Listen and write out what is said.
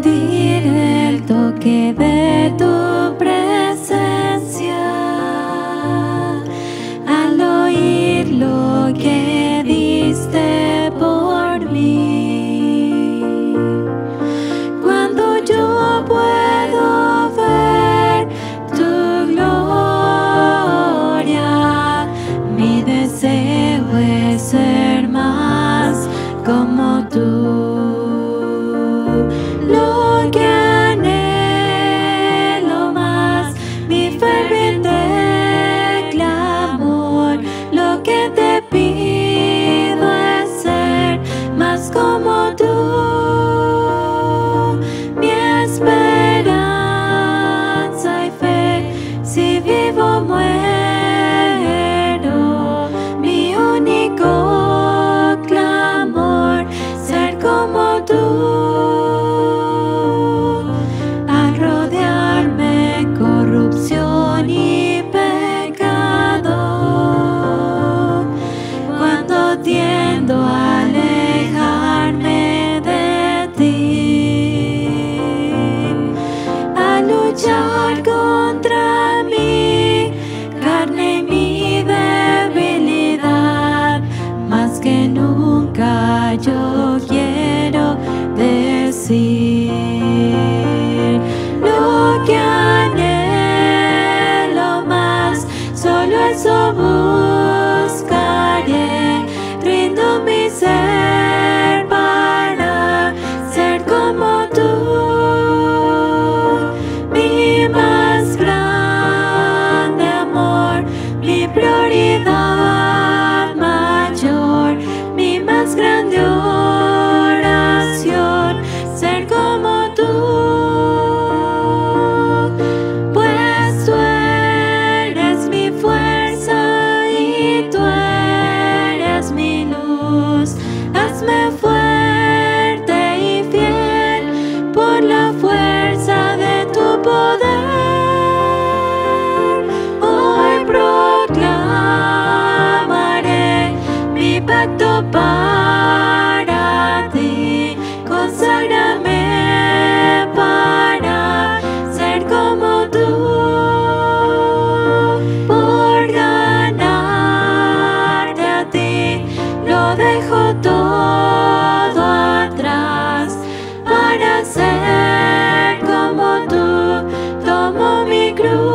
sentir el toque de tu presencia, al oír lo que diste por mí. Cuando yo puedo ver tu gloria, mi deseo es ser más como tú. Lo que anhelo más, mi ferviente clamor, lo que te pido es ser más como tú. Mi esperanza y fe, si vivo o muero, mi único clamor, ser como tú. Al rodearme corrupción y pecado, cuando tiendo a alejarme de ti, a luchar contra mi carne y mi debilidad, más que nunca yo quiero decir lo que anhelo más, solo eso buscaré. Rindo mi ser para ser como tú, mi más grande amor, mi prioridad mayor, mi más grande oración, ser como tú. Pues tú eres mi fuerza y tú eres mi luz. Hazme fuerte y fiel por la fuerza de tu poder. Hoy proclamaré mi pacto para ti. Conságrame para ser como tú. Por ganarte a ti, lo dejo todo atrás. Para ser como tú, tomo mi cruz.